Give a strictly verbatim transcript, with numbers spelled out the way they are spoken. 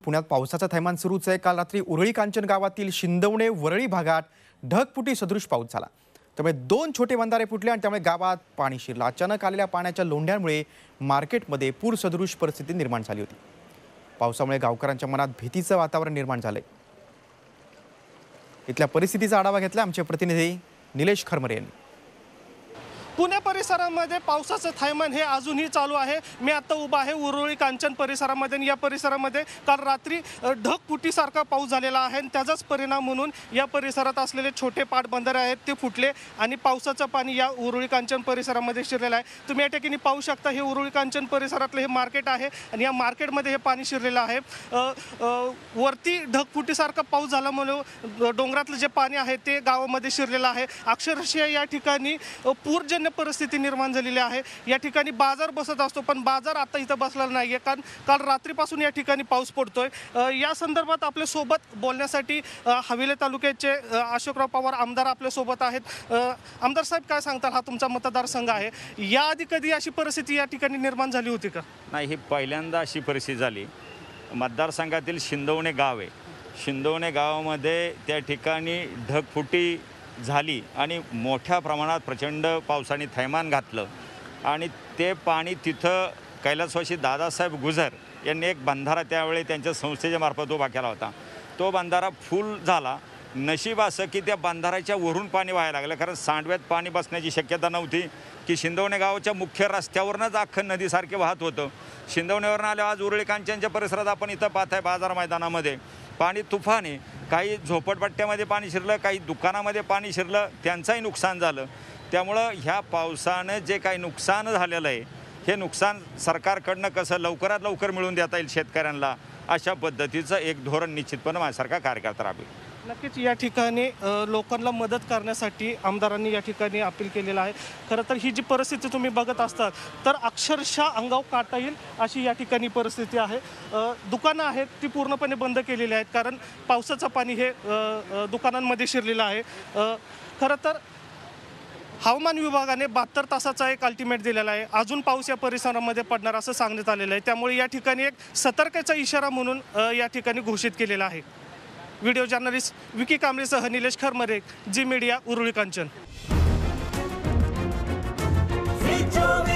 पुण्यात पावसाचा थैमान सुरूच आहे। काल रात्री उरळी कांचन गावातील शिंदवणे वरळी भागात ढगफुटी सदृश पाऊस झाला। त्यामुळे दोन छोटे बंधारे फुटले आणि त्यामुळे गावात पाणी शिरलं। अचानक आलेल्या पाण्याच्या लोंढ्यांमुळे मार्केटमध्ये पूर सदृश परिस्थिती निर्माण झाली होती। पावसामुळे गावकऱ्यांच्या मनात भीतीचं वातावरण निर्माण झालंय। इथल्या परिस्थितीचा आढावा घेतला आमचे प्रतिनिधी निलेश खरमरे यांनी। पुणे परिसरामध्ये पावसाचं थैमान हे अजूनही चालू आहे। मी आता उभा आहे उरळी कांचन परिसरामध्ये। या परिसरामध्ये काल रात्री ढगफुटीसारखा पाऊस झालेला आहे आणि त्याचाच परिणाम म्हणून या परिसरात असलेले छोटे पाटबंधारे आहेत ते फुटले आणि पावसाचं पाणी या उरळी कांचन परिसरामध्ये शिरलेलं आहे। तुम्ही या ठिकाणी पाहू शकता हे उरळी कांचन परिसरातलं हे मार्केट आहे आणि या मार्केटमध्ये हे पाणी शिरलेलं आहे। वरती ढगफुटीसारखा पाऊस झाल्यामुळे डोंगरातलं जे पाणी आहे ते गावामध्ये शिरलेलं आहे। अक्षरशः या ठिकाणी पूरजन्य परिस्थिती निर्माण झालेली आहे। या ठिकाणी बाजार बसत असतो पण बाजार आता इथं बसलेला नाहीये कारण काल रात्रीपासून या ठिकाणी पाऊस पडतोय। या संदर्भात आपल्या सोबत बोलण्यासाठी हवेली तालुक्याचे अशोकराव पवार आमदार आपल्या सोबत आहेत। आमदार साहेब काय सांगताल, हा तुमचा मतदारसंघ आहे, याआधी कधी अशी परिस्थिती या ठिकाणी निर्माण झाली होती का? नाही, ही पहिल्यांदा अशी परिस्थिती झाली। मतदारसंघातील शिंदवणे गाव आहे, शिंदवणे गावामध्ये त्या ठिकाणी ढगफुटी झाली आणि मोठ्या प्रमाणात प्रचंड पावसाने थैमान घातलं आणि ते पाणी तिथं कैलासवासी दादासाहेब गुजर यांनी एक बंधारा त्यावेळी त्यांच्या संस्थेच्या मार्फत उभा केला होता। तो बंधारा फुल झाला। नशीब असं की त्या बंधाराच्या वरून पाणी व्हायला लागलं, कारण सांडव्यात पाणी बसण्याची शक्यता नव्हती की शिंदवणे गावाच्या मुख्य रस्त्यावरूनच अख्खं नदीसारखे वाहत होतं। शिंदवणेवरून आल्यावर आज उरळी कांचनच्या परिसरात आपण इथं पाहताय बाजार मैदानामध्ये पाणी तुफाने, काही झोपडपट्ट्यामध्ये पाणी शिरलं, काही दुकानामध्ये पाणी शिरलं, त्यांचंही नुकसान झालं। त्यामुळं ह्या पावसानं जे काही नुकसान झालेलं आहे हे नुकसान सरकारकडनं कसं लवकरात लवकर मिळवून देता येईल शेतकऱ्यांना, अशा पद्धतीचं एक धोरण निश्चितपणे माझ्यासारखा कार्यकर्ता राबवेल। नक्कीच या ठिकाणी लोकांना मदत करण्यासाठी आमदारांनी या ठिकाणी अपील केलेलं आहे। खरं तर ही जी परिस्थिती तुम्ही बघत असतात तर अक्षरशः अंगावर काटा येईल अशी या ठिकाणी परिस्थिती आहे। दुकानं आहेत ती पूर्णपणे बंद केलेली आहेत कारण पावसाचं पाणी हे दुकानांमध्ये शिरलेलं आहे। खरं तर हवामान विभागाने बहात्तर तासाचा एक अल्टिमेट दिलेला आहे, अजून पाऊस या परिसरामध्ये पडणार असं सांगण्यात आलेलं आहे। त्यामुळे या ठिकाणी एक सतर्कतेचा इशारा म्हणून या ठिकाणी घोषित केलेला आहे। व्हिडिओ जर्नलिस्ट विकी कांबळेसह निलेश खरमरे, जी मीडिया, उरळी कांचन।